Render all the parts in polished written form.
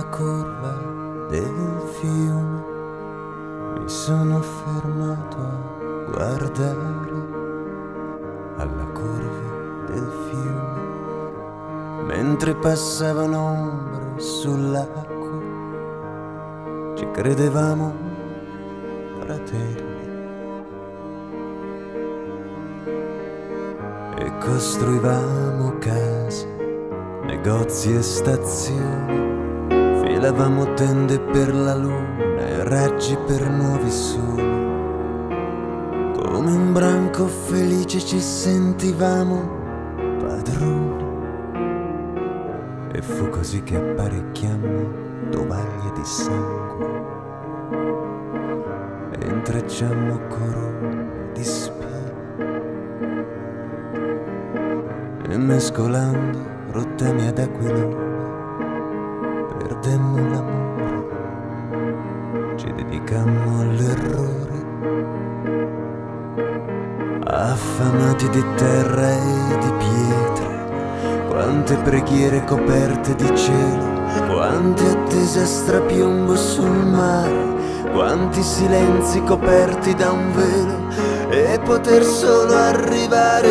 curva del fiume mi sono fermato a guardare alla curva del fiume mentre passavano ombre sull'acqua. Ci credevamo fratelli e costruivamo case, negozi e stazioni, filavamo tende per la luna e raggi per nuovi soli. Come un branco felice ci sentivamo padroni, e fu così che apparecchiammo tovaglie di sangue e intrecciammo corone di spine e mescolando rottami ad aquilone perdemmo l'amore, ci dedicammo all'errore, affamati di terra e di pietre. Quante preghiere coperte di cielo, quante attese a strapiombo sul mare, quanti silenzi coperti da un velo, e poter solo arrivare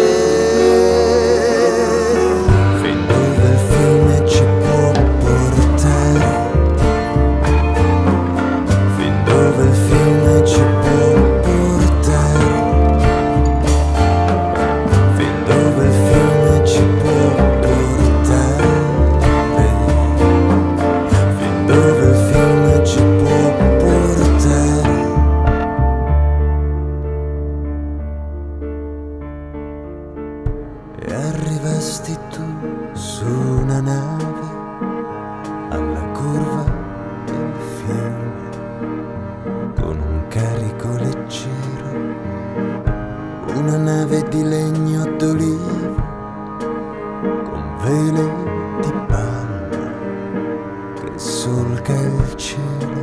fin dove il fiume ci può portare, fin dove il fiume ci può portare, fin dove il fiume ci può dove il fiume ci può portare. E arrivasti tu su una nave alla curva del fiume con un carico leggero, una nave di legno d'olivo con vele di palma che solca il cielo,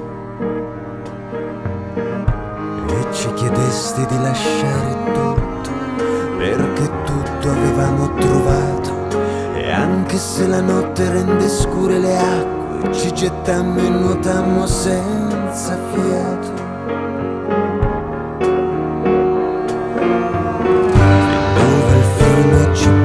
e ci chiedesti di lasciare tutto perché tutto avevamo trovato, e anche se la notte rende scure le acque ci gettammo e nuotammo senza fiato. Fin dove il fiume ci